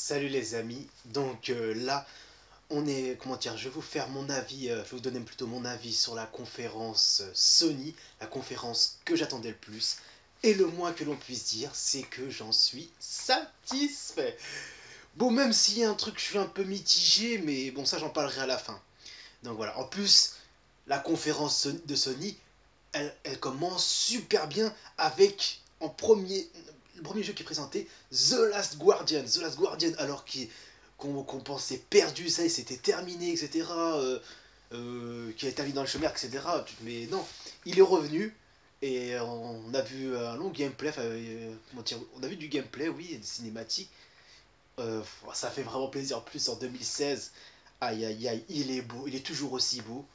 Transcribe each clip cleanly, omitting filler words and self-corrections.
Salut les amis, donc là on est, comment dire, je vais vous faire mon avis, je vais vous donner plutôt mon avis sur la conférence Sony, la conférence que j'attendais le plus, et le moins que l'on puisse dire, c'est que j'en suis satisfait. Bon, même s'il y a un truc, je suis un peu mitigé, mais bon, ça j'en parlerai à la fin. Donc voilà, en plus, la conférence de Sony, elle commence super bien avec, le premier jeu qui est présenté, The Last Guardian. The Last Guardian, alors qu'on pensait perdu, ça y est, c'était terminé, etc. Qui a été mis dans le chômage, etc. Mais non, il est revenu et on a vu un long gameplay. Comment dire, on a vu du gameplay, oui, des cinématiques. Ça fait vraiment plaisir. En plus, en 2016, aïe aïe aïe, il est beau, il est toujours aussi beau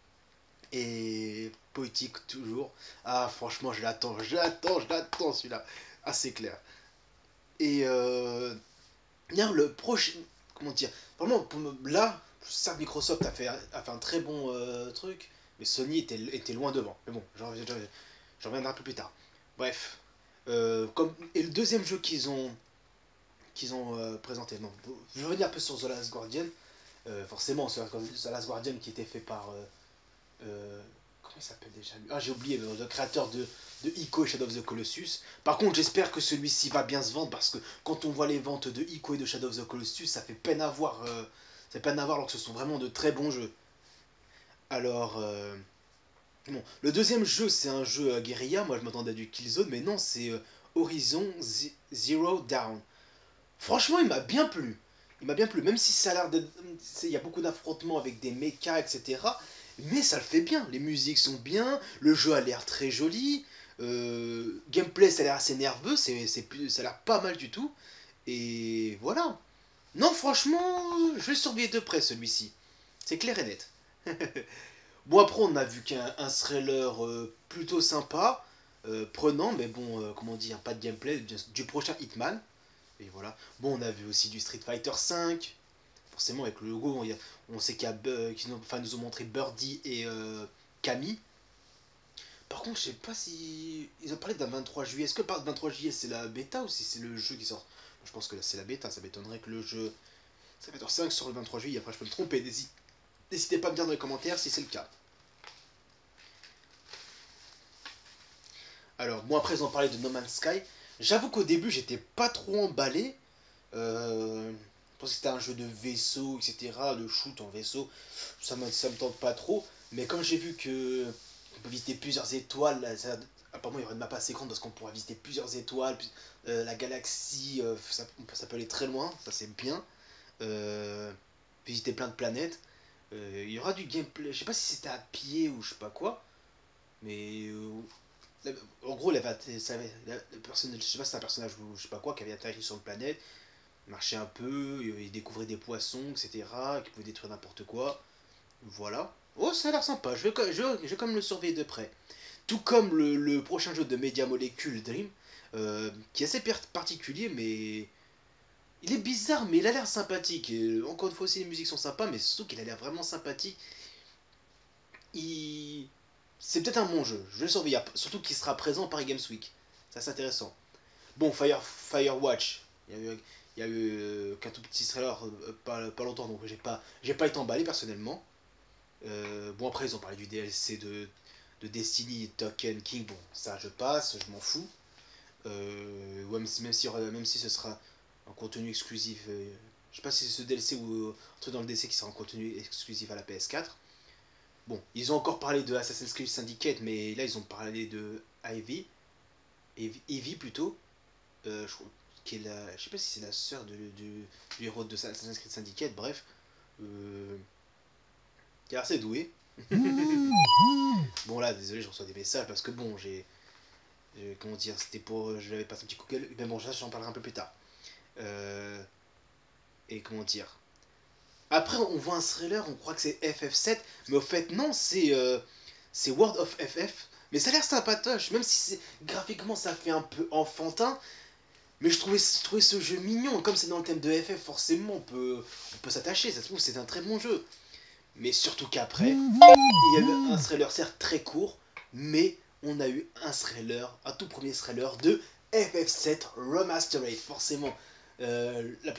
et poétique toujours. Ah, franchement, je l'attends celui-là. Ah, c'est clair. Et bien, le prochain. Comment dire, vraiment, là, certes, Microsoft a fait un très bon truc, mais Sony était loin devant. Mais bon, j'en reviendrai un peu plus tard. Bref. Et le deuxième jeu qu'ils ont présenté. Non, je vais revenir un peu sur The Last Guardian. Forcément, The Last Guardian qui était fait par euh, comment il s'appelle déjà lui. Ah, j'ai oublié, le créateur de Ico et Shadow of the Colossus. Par contre, j'espère que celui-ci va bien se vendre parce que quand on voit les ventes de Ico et de Shadow of the Colossus, ça fait peine à voir. Ça fait peine à voir alors que ce sont vraiment de très bons jeux. Alors, bon, le deuxième jeu, c'est un jeu guérilla. Moi, je m'attendais à du Killzone, mais non, c'est Horizon Zero Dawn. Franchement, il m'a bien plu. Il m'a bien plu, même si ça a l'air d'être. Il y a beaucoup d'affrontements avec des mechas, etc. Mais ça le fait bien. Les musiques sont bien, le jeu a l'air très joli. Gameplay, ça a l'air assez nerveux, ça a l'air pas mal du tout. Et voilà. Non, franchement, je vais le surveiller de près celui-ci. C'est clair et net. Bon, après, on a vu qu'un thriller plutôt sympa, prenant, mais bon, comment dire, pas de gameplay, du prochain Hitman. Et voilà. Bon, on a vu aussi du Street Fighter V. Forcément, avec le logo, on sait qu'ils nous ont montré Birdie et Camille. Par contre, je sais pas si. Ils ont parlé d'un 23 juillet. Est-ce que le 23 juillet c'est la bêta ou si c'est le jeu qui sort? Je pense que c'est la bêta. Ça m'étonnerait que le jeu Street Fighter 5 sur le 23 juillet. Après, je peux me tromper. N'hésitez pas à me dire dans les commentaires si c'est le cas. Alors, moi, après, ils ont parlé de No Man's Sky. J'avoue qu'au début, j'étais pas trop emballé. Je pense que c'était un jeu de vaisseau, etc. De shoot en vaisseau. Ça me tente pas trop. Mais quand j'ai vu que on peut visiter plusieurs étoiles, apparemment il y aurait une map assez grande parce qu'on pourra visiter plusieurs étoiles, la galaxie, ça peut aller très loin, ça c'est bien. Euh, Visiter plein de planètes. Il y aura du gameplay, je sais pas si c'était à pied ou je sais pas quoi, mais en gros, le personnage, je sais pas si c'est un personnage ou je sais pas quoi qui avait atterri sur une planète, marchait un peu, il découvrait des poissons, etc., qui pouvaient détruire n'importe quoi. Voilà. Oh, ça a l'air sympa, je vais quand même le surveiller de près. Tout comme le prochain jeu de Media Molecule Dream, qui est assez particulier, mais il est bizarre, mais il a l'air sympathique. Et encore une fois aussi, les musiques sont sympas, mais surtout qu'il a l'air vraiment sympathique. Il... C'est peut-être un bon jeu, je vais le surveiller, surtout qu'il sera présent à Paris Games Week. Ça, c'est intéressant. Bon, Firewatch, il y a eu qu'un tout petit trailer pas longtemps, donc j'ai pas été emballé personnellement. Bon, après, ils ont parlé du DLC de Destiny Token King. Bon, ça, je passe, je m'en fous. Même si ce sera un contenu exclusif. Je sais pas si c'est ce DLC ou un truc dans le DLC qui sera en contenu exclusif à la PS4. Bon, ils ont encore parlé de Assassin's Creed Syndicate, mais là, ils ont parlé de Ivy plutôt. Je crois je sais pas si c'est la sœur du héros de Assassin's Creed Syndicate, bref. Euh, qui est assez doué. Bon là, désolé, je reçois des messages parce que bon, comment dire, c'était pour, je l'avais passé un petit coup de gueule, mais bon, ça j'en parlerai un peu plus tard. Euh, et comment dire. Après, on voit un thriller, on croit que c'est FF7, mais au fait non, c'est World of FF. Mais ça a l'air sympatoche, même si graphiquement ça fait un peu enfantin. Mais je trouvais ce jeu mignon, comme c'est dans le thème de FF, forcément on peut s'attacher, ça se trouve c'est un très bon jeu. Mais surtout qu'après, il y a eu un thriller certes très court, mais on a eu un tout premier thriller de FF7 Remastered, forcément. La plus,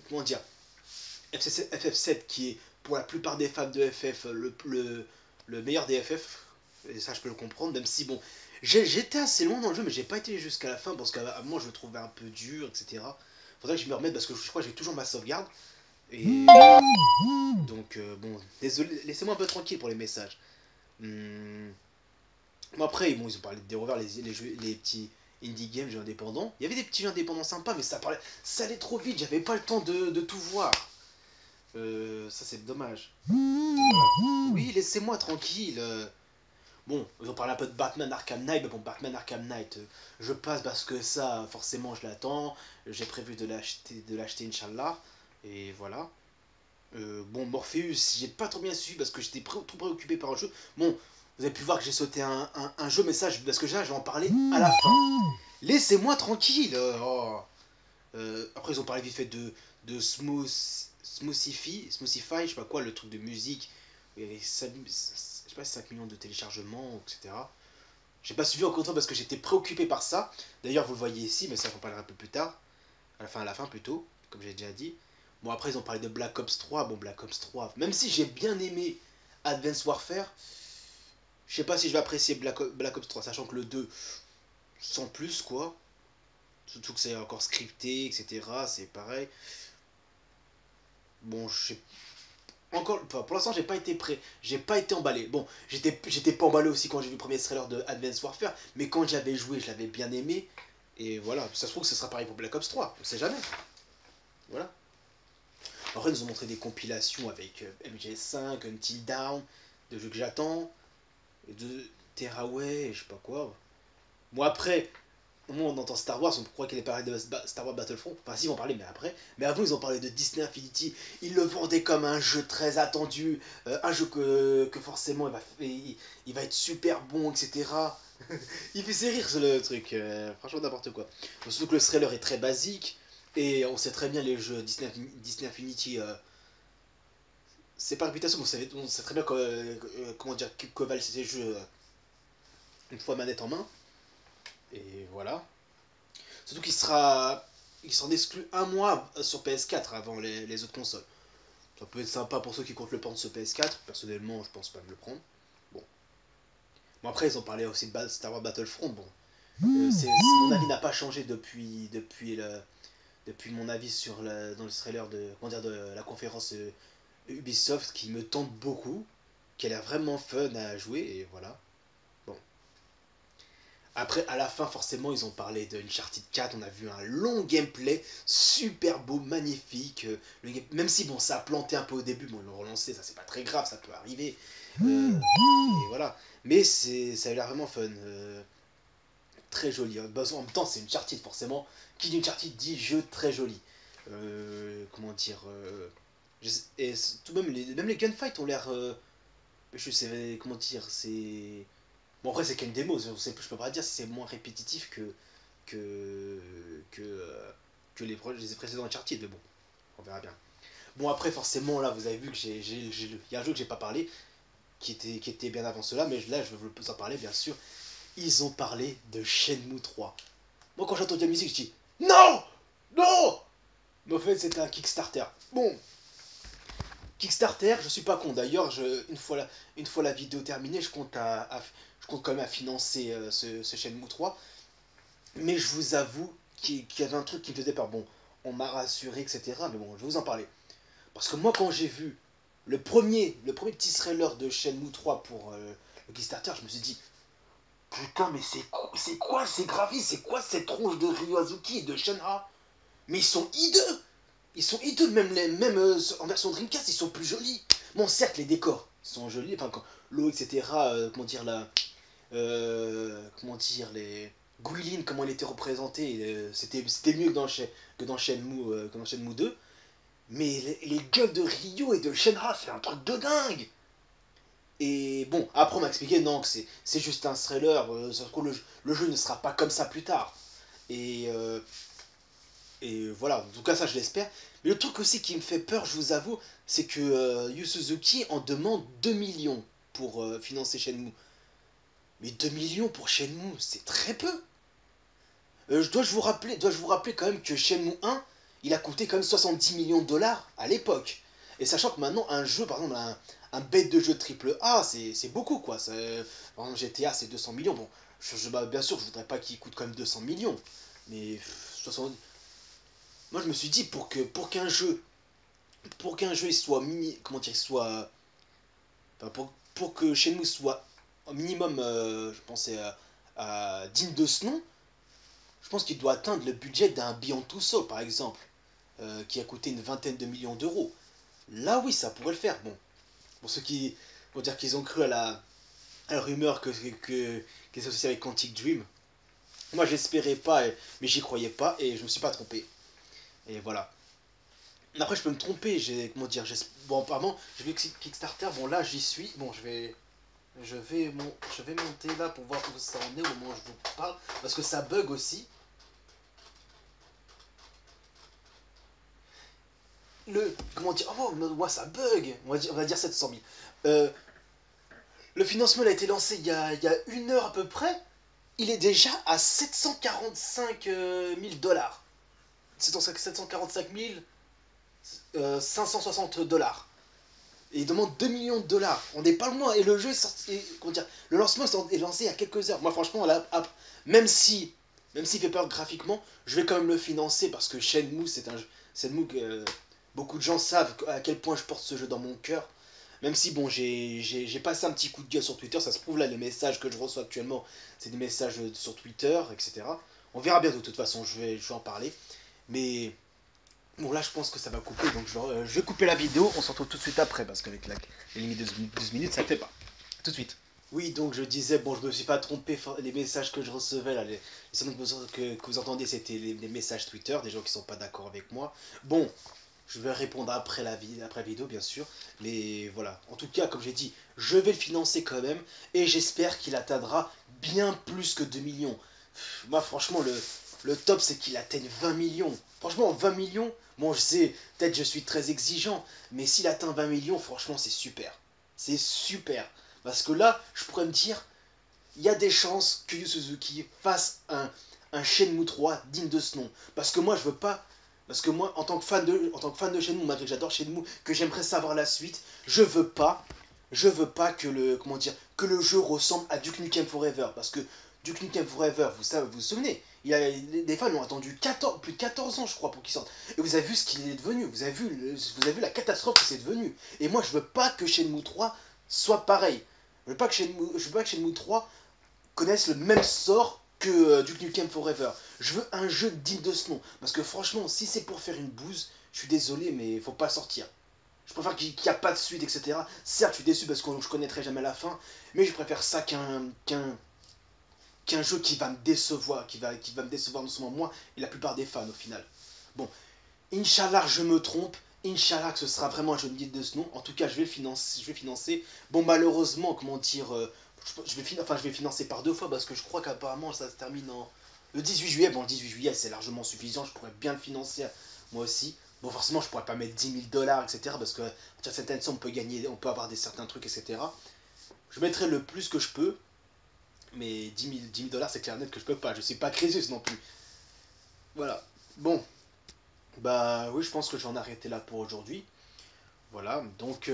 comment dire, FF7 qui est pour la plupart des fans de FF le meilleur des FF, et ça je peux le comprendre, même si bon, j'étais assez loin dans le jeu, mais j'ai pas été jusqu'à la fin parce qu'à moi je le trouvais un peu dur, etc. Faudrait que je me remette parce que je crois que j'ai toujours ma sauvegarde. Et voilà. Donc bon, désolé, laissez-moi un peu tranquille pour les messages. Hum, Bon après, bon, ils ont parlé de découvrir les petits indie games, jeux indépendants. Il y avait des petits jeux indépendants sympas, mais ça allait trop vite, j'avais pas le temps de tout voir. Ça c'est dommage. Voilà. Oui, laissez-moi tranquille. Bon, ils ont parlé un peu de Batman Arkham Knight, mais bon, Batman Arkham Knight, je passe parce que ça, forcément, je l'attends. J'ai prévu de l'acheter, Inch'Allah. Et voilà. Bon, Morpheus, j'ai pas trop bien suivi parce que j'étais trop préoccupé par le jeu. Bon, vous avez pu voir que j'ai sauté un jeu, mais ça, parce que là, je vais en parler à la fin. Laissez-moi tranquille. Après, ils ont parlé vite fait de Smoothify, je sais pas quoi, le truc de musique. Il y avait je sais pas, 5 millions de téléchargements, etc. J'ai pas suivi encore une fois parce que j'étais préoccupé par ça. D'ailleurs, vous le voyez ici, mais ça, j'en parlera un peu plus tard. À la fin plutôt, comme j'ai déjà dit. Bon, après, ils ont parlé de Black Ops 3. Bon, Black Ops 3, même si j'ai bien aimé Advanced Warfare, je sais pas si je vais apprécier Black Ops 3, sachant que le 2, sans plus, quoi. Surtout que c'est encore scripté, etc. C'est pareil. Bon, je sais encore, enfin, pour l'instant, j'ai pas été prêt, j'ai pas été emballé. Bon, j'étais pas emballé aussi quand j'ai vu le premier trailer de Advanced Warfare, mais quand j'avais joué, je l'avais bien aimé. Et voilà, ça se trouve que ce sera pareil pour Black Ops 3, on sait jamais. Voilà. Après, ils nous ont montré des compilations avec MGS5, Until Dawn, de jeux que j'attends, de Terraway, je sais pas quoi. Moi, après, au moment où on entend Star Wars, on croit qu'il est parlé de Star Wars Battlefront. Enfin, si, ils vont parler, mais après. Mais avant, ils ont parlé de Disney Infinity. Ils le vendaient comme un jeu très attendu, un jeu que forcément il va être super bon, etc. Il fait rire le truc, franchement n'importe quoi. Surtout que le trailer est très basique, et on sait très bien les jeux Disney Infinity, c'est pas réputation, mais on sait très bien comment dire, que valent ces jeux une fois manette en main. Et voilà. Surtout qu'il sera exclu un mois sur PS4 avant les autres consoles. Ça peut être sympa pour ceux qui comptent le prendre sur PS4. Personnellement, je pense pas me le prendre. Bon. Bon, après, ils ont parlé aussi de Star Wars Battlefront. Bon. Mon avis n'a pas changé depuis mon avis dans le trailer de la conférence Ubisoft qui me tente beaucoup, qui a l'air vraiment fun à jouer, et voilà. Bon. Après, à la fin, forcément, ils ont parlé de Uncharted 4. On a vu un long gameplay, super beau, magnifique. Même si, bon, ça a planté un peu au début, bon, ils l'ont relancé, ça c'est pas très grave, ça peut arriver. Et voilà. Mais ça a l'air vraiment fun. Très joli. Hein. Bah, en même temps, c'est Uncharted, forcément. Qui dit Uncharted dit jeu très joli. Comment dire et tout même les gunfights ont l'air. Je sais, comment dire, c'est. Bon, après, c'est qu'une démo, je peux pas dire si c'est moins répétitif que, que, euh, que les précédents Uncharted, mais bon, on verra bien. Bon, après, forcément, là, vous avez vu que il y a un jeu que j'ai pas parlé, qui était bien avant cela, mais là, je veux vous en parler, bien sûr. Ils ont parlé de Shenmue 3. Moi, quand j'entends la musique, je dis non! Non! Mais en fait, c'était un Kickstarter. Bon, Kickstarter, je suis pas con. D'ailleurs, une fois la vidéo terminée, je compte quand même à financer ce Shenmue 3. Mais je vous avoue qu'il y avait un truc qui me faisait peur. Bon, on m'a rassuré, etc. Mais bon, je vais vous en parler. Parce que moi, quand j'ai vu le premier petit trailer de Shenmue 3 pour le Kickstarter, je me suis dit, putain, mais c'est quoi ces graphismes? C'est quoi cette tronche de Ryo Azuki et de Shenra? Mais ils sont hideux! Ils sont hideux, même en version Dreamcast, ils sont plus jolis. Bon, certes, les décors sont jolis, enfin, l'eau, etc. Comment dire, comment dire, les Guilin, comment elle était représentée, c'était mieux que dans Shenmue 2. Mais les gueules de Ryo et de Shenra, c'est un truc de dingue! Et bon, après on m'a expliqué non, que c'est juste un trailer, ça se trouve, le jeu ne sera pas comme ça plus tard. Et, euh, et voilà, en tout cas ça je l'espère. Mais le truc aussi qui me fait peur, je vous avoue, c'est que Yu Suzuki en demande 2 millions pour financer Shenmue. Mais 2 millions pour Shenmue, c'est très peu. Dois-je vous rappeler quand même que Shenmue 1, il a coûté quand même 70 millions de dollars à l'époque. Et sachant que maintenant, un jeu, par exemple, un bête de jeu triple A, c'est beaucoup, quoi. Par exemple, GTA, c'est 200 millions. Bon, bah, bien sûr, je voudrais pas qu'il coûte quand même 200 millions. Mais 70. Moi, je me suis dit, pour qu'un jeu il soit comment dire, soit, enfin, pour que Shenmue soit au minimum, je pensais, digne de ce nom, je pense qu'il doit atteindre le budget d'un Beyond Two Souls, par exemple, qui a coûté une vingtaine de millions d'euros. Là, oui, ça pourrait le faire. Bon, pour ceux qui vont dire qu'ils ont cru à la rumeur qui est associée avec Quantic Dream, moi, j'espérais pas, mais j'y croyais pas, et je me suis pas trompé. Et voilà. Après, je peux me tromper, comment dire, bon, apparemment, je vais Kickstarter, bon, là, j'y suis, bon, je vais monter là pour voir où ça en est au moment où je vous parle, parce que ça bug aussi. Comment dire, oh, moi, ça bug, on va dire 700 000. Le financement il a été lancé il y a 1 heure à peu près, il est déjà à 745 000 dollars. 745 560 dollars. Et il demande 2 millions de dollars. On n'est pas loin. Et le jeu est sorti. Comment dire, le lancement est lancé il y a quelques heures. Moi, franchement, là, même s'il fait peur graphiquement, je vais quand même le financer parce que Shenmue, c'est un jeu. Shenmue, beaucoup de gens savent à quel point je porte ce jeu dans mon cœur. Même si, bon, j'ai passé un petit coup de gueule sur Twitter, ça se prouve là, les messages que je reçois actuellement, c'est des messages sur Twitter, etc. On verra bien de toute façon, je vais en parler. Mais bon, là, je pense que ça va couper, donc je vais couper la vidéo. On se retrouve tout de suite après, parce qu'avec les limites de 12 minutes, ça ne fait pas. Tout de suite. Oui, donc je disais, bon, je me suis pas trompé, les messages que je recevais, là, les sons que vous entendez, c'était les messages Twitter, des gens qui sont pas d'accord avec moi. Bon, je vais répondre après la vidéo, bien sûr, mais voilà. En tout cas, comme j'ai dit, je vais le financer quand même, et j'espère qu'il atteindra bien plus que 2 millions. Moi, franchement, le top, c'est qu'il atteigne 20 millions. Franchement, 20 millions, bon, je sais, peut-être je suis très exigeant, mais s'il atteint 20 millions, franchement, c'est super. C'est super. Parce que là, je pourrais me dire, il y a des chances que Yu Suzuki fasse un Shenmue 3 digne de ce nom. Parce que moi, je veux pas. Parce que moi, en tant que fan de Shenmue, malgré que j'adore Shenmue, que j'aimerais savoir la suite, je veux pas que le jeu ressemble à Duke Nukem Forever. Parce que Duke Nukem Forever, vous vous souvenez, des fans ont attendu plus de 14 ans, je crois, pour qu'il sorte. Et vous avez vu ce qu'il est devenu. Vous avez vu la catastrophe que c'est devenu. Et moi, je veux pas que Shenmue 3 soit pareil. Je veux pas que Shenmue 3 connaisse le même sort que Duke Nukem Forever. Je veux un jeu digne de ce nom. Parce que franchement, si c'est pour faire une bouse, je suis désolé, mais il faut pas sortir. Je préfère qu'il n'y a pas de suite, etc. Certes, je suis déçu parce que je connaîtrai jamais la fin, mais je préfère ça qu'un jeu qui va me décevoir, qui va me décevoir non seulement moi et la plupart des fans au final. Bon, Inch'Allah, je me trompe. Inch'Allah, que ce sera vraiment un jeu digne de ce nom. En tout cas, je vais financer. Bon, malheureusement, comment dire, je vais financer par 2 fois parce que je crois qu'apparemment ça se termine le 18 juillet. Bon, le 18 juillet, c'est largement suffisant. Je pourrais bien le financer moi aussi. Bon, forcément, je pourrais pas mettre 10 000 dollars, etc. Parce que à partir de certaines sommes, on peut avoir certains trucs, etc. Je mettrai le plus que je peux. Mais 10 000 dollars, c'est clair net que je peux pas. Je suis pas Crésus non plus. Voilà. Bon, bah oui, je pense que j'en ai arrêté là pour aujourd'hui. Voilà, donc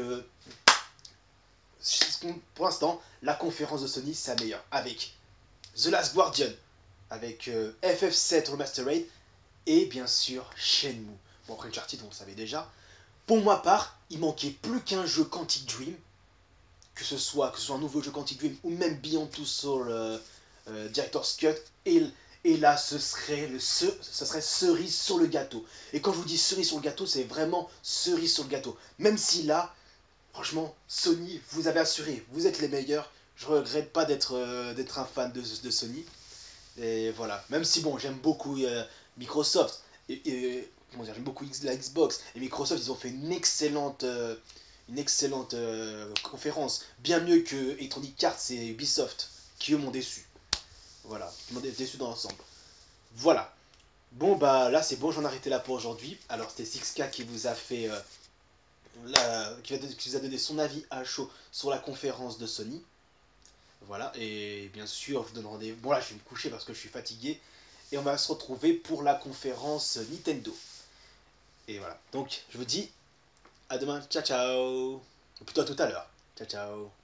pour l'instant, la conférence de Sony, c'est la meilleure. Avec The Last Guardian, avec FF7 Remastered, et bien sûr Shenmue. Bon, après Uncharted, on le savait déjà. Pour ma part, il manquait plus qu'un jeu Quantic Dream, que ce soit un nouveau jeu Quantic Dream, ou même Beyond Two Souls Director's Cut, et là, ce serait cerise sur le gâteau. Et quand je vous dis cerise sur le gâteau, c'est vraiment cerise sur le gâteau. Même si là, franchement, Sony, vous avez assuré, vous êtes les meilleurs. Je regrette pas d'être un fan de Sony. Et voilà. Même si, bon, j'aime beaucoup Microsoft. Comment dire, j'aime beaucoup la Xbox. Et Microsoft, ils ont fait une excellente conférence. Bien mieux que Electronic Arts et Ubisoft, qui eux m'ont déçu. Voilà, qui m'ont déçu dans l'ensemble. Voilà. Bon, bah là, c'est bon, j'en ai arrêté là pour aujourd'hui. Alors, c'était 6K qui vous a fait. Qui vous a donné son avis à chaud sur la conférence de Sony. Voilà, et bien sûr, je vous donne rendez-vous. Bon, là, je vais me coucher parce que je suis fatigué. Et on va se retrouver pour la conférence Nintendo. Et voilà. Donc, je vous dis à demain. Ciao, ciao. Ou plutôt à tout à l'heure. Ciao, ciao.